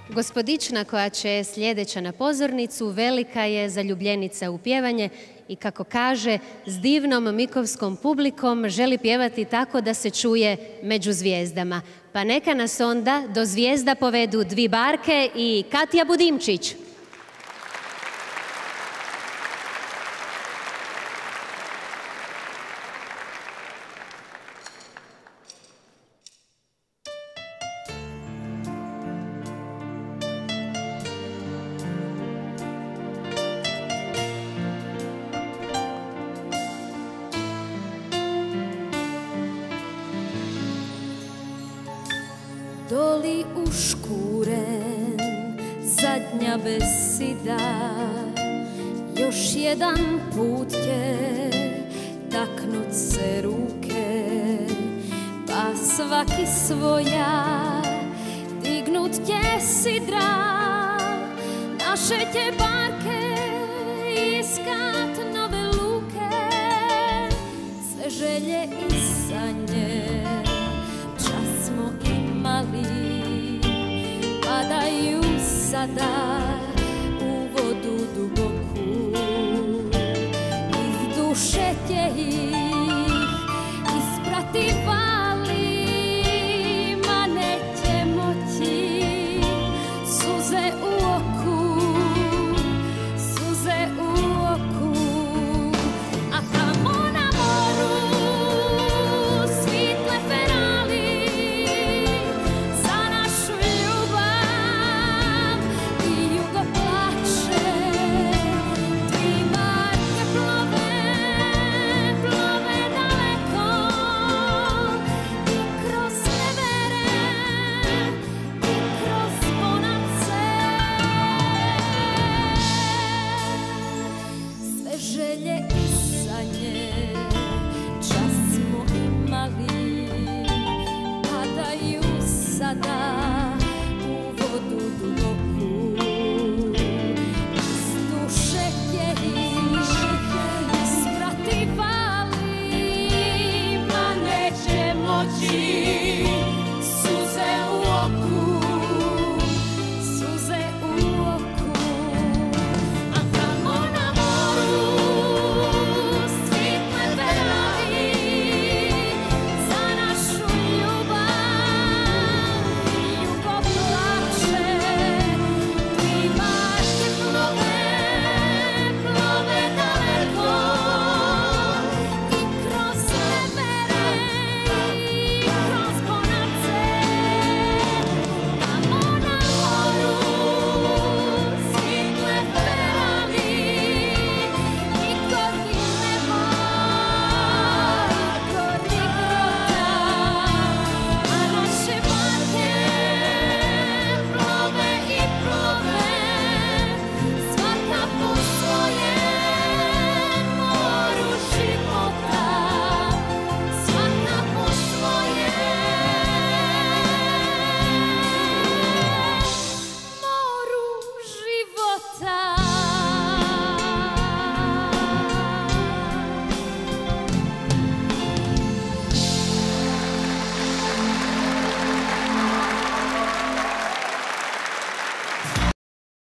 Gospodična koja će sljedeća na pozornicu velika je zaljubljenica u pjevanje i kako kaže, s divnom mikovskom publikom želi pjevati tako da se čuje među zvijezdama. Pa neka nas onda do zvijezda povedu dvi barke i Katja Budimčić. Doli uškuren, zadnja besida, još jedan put će taknut se ruke, pa svaki svoja dignut će sidra, naše će barke iskat nove luke, sve želje i sanje čas smo imali, padaju sada u vodu duboku, iz duše će ih isprati van.